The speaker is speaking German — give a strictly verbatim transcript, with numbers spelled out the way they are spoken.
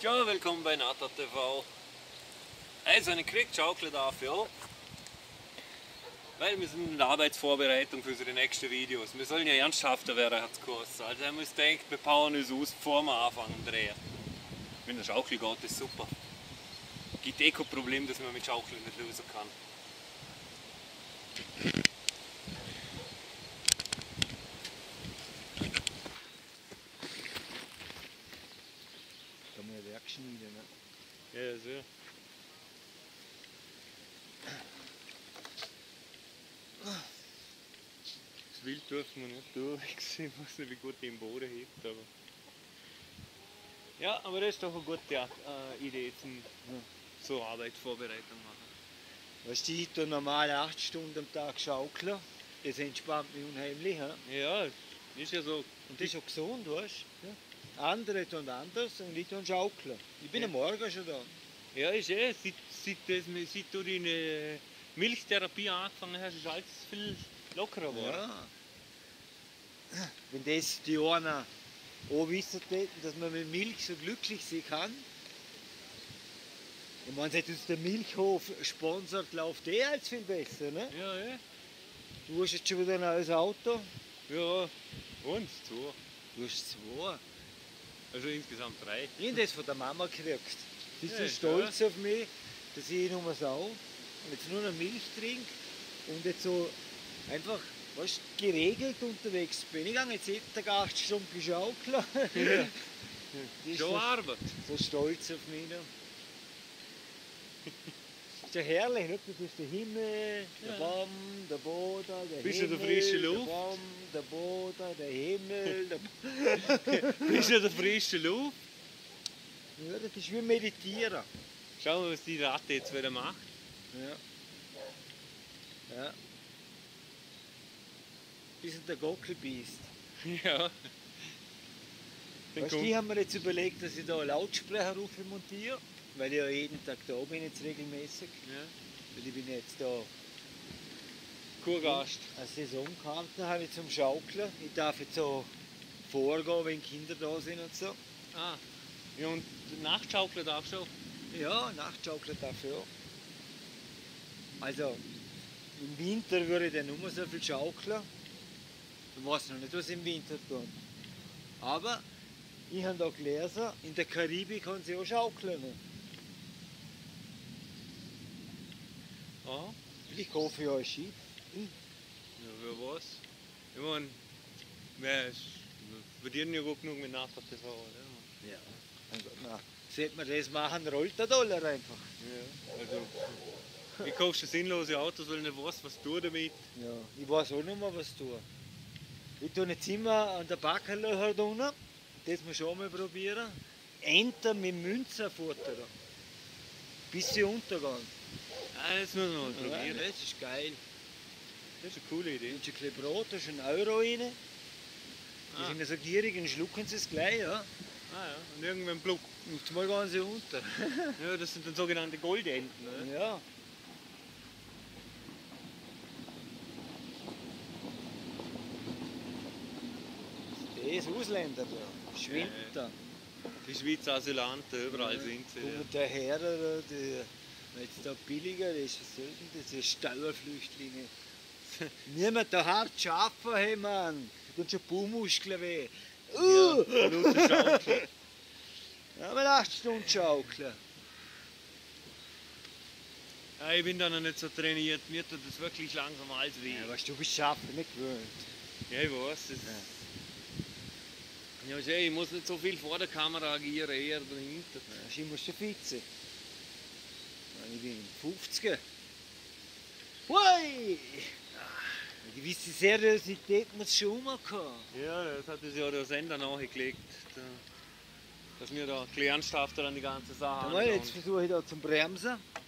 Ja, willkommen bei Nata T V. Also eine Quick-Schaukel dafür, weil wir sind in der Arbeitsvorbereitung für unsere nächsten Videos. Wir sollen ja ernsthafter werden, hat es geheißen. Also haben wir uns gedacht, wir powern uns aus, bevor wir anfangen zu drehen. Wenn der Schaukel geht, ist super. Es gibt eh kein Problem, dass man mit Schaukeln nicht lösen kann. Kann man ja Werkschmiede, ne? Ja, so. Das Wild dürfen wir nicht durch. Ich weiß nicht, wie gut die im Boden hebt. Aber ja, aber das ist doch eine gute äh, Idee zum ja. so Arbeitsvorbereitung machen. Weißt du, ich tue normal acht Stunden am Tag schaukeln. Das entspannt mich unheimlich. He? Ja, ist ja so. Und das ist auch gesund, weißt du? Ja. Andere tun anders und ich tue schaukeln. Ich bin ja. am Morgen schon da. Ja, ist eh. Seit, seit, das, seit du deine Milchtherapie angefangen hast, ist alles viel lockerer geworden. Ja. Wenn das die einen auch wissen täten, dass man mit Milch so glücklich sein kann. Ich meine, seit uns der Milchhof sponsert, läuft eh als viel besser, ne? Ja, eh. Du hast jetzt schon wieder ein neues Auto. Ja, und zwei. Du hast zwei. Also insgesamt drei. Ich habe das von der Mama gekriegt. Sie ist Ja, so stolz ja. auf mich, dass ich nur Sau jetzt nur noch Milch trinke und jetzt so einfach, weißt, geregelt unterwegs bin. Ich gehe jetzt jeden Tag acht Stunden schaukeln. Ja. Die ist Schon so, Arbeit. so stolz auf mich. Ne? Das ist ja herrlich, nicht? Das ist der Himmel, der Ja. Baum, der Boden, der Bisschen Himmel, der frische der Luft. Baum, der Boden, der Himmel. Der Bist du in der frischen Luft? ja, das ist wie Meditieren. Schauen wir, was die Ratte jetzt wieder macht. Ja. Ja. Bis der Gockel beißt. Ja. Dann Weißt du, die haben mir jetzt überlegt, dass ich da einen Lautsprecher rauf montiere, weil ich ja jeden Tag da bin jetzt regelmäßig. Ja. Weil ich bin jetzt da Kurgast. eine Saisonkarte habe ich zum Schaukeln. Ich darf jetzt so vorgehen, wenn Kinder da sind und so. Ah. Ja, und Nachtschaukeln darf schon. Ja, Nachtschaukeln darf ich auch. Also im Winter würde ich dann nur so viel schaukeln. Ich weiß noch nicht, was ich im Winter tun. Aber ich habe da gelesen, in der Karibik kann sie auch schaukeln. Aha. Ich kaufe ja ein Schiff. Ja, wer weiß. Ich meine, wir verdienen ja gut genug mit Nata T V, oder? Ja. Also, na, sollte man das machen, rollt der Dollar einfach. Ja. Also, ich kaufe schon sinnlose Autos, weil ich nicht weiß, was du damit. Ja. Ich weiß auch nicht mehr, was tun. Ich tue jetzt immer an der Backerlöcher da unten. Das muss ich auch mal probieren. Enten mit Münzen futtern. Bis sie untergehen. Ah, das müssen wir mal Ja, probieren. das ist geil. Das ist eine coole Idee. Du hast ein bisschen Brot, da ist ein Euro rein. Die Ah. sind ja so gierig und schlucken sie es gleich. Ja. Ah ja, und irgendwann pluck. Und mal gehen sie unter. Ja, das sind dann sogenannte Goldenten, ne? Ja. Das ist Ausländer da. Schwimmt da. Die Schweizer Asylanten, überall Ja. sind sie. Kommen der Herr da, die, jetzt da billiger, das ist selten, das sind Steuerflüchtlinge. Niemand da hart schaffen, hey Mann. Da tun schon Baumuskeln weh. Uh! Ja, Minuten schaukeln. Ja, mal acht Stunden schaukeln. Ja, ich bin da noch nicht so trainiert, mir tut das wirklich langsam alles weh. Ja, weißt du, du bist Schaffen nicht gewöhnt. Ja, ich weiß. Das ja, ja, ich muss nicht so viel vor der Kamera agieren, eher dahinter. Ja, ich muss schon fit sein. Ich bin fünfzig. Hui! Eine gewisse Seriosität muss schon immer haben. Ja, das hat uns ja der Sender nachgelegt, dass wir da ein bisschen ernsthafter an die ganze Sache Mal, jetzt versuche ich da zum Bremsen.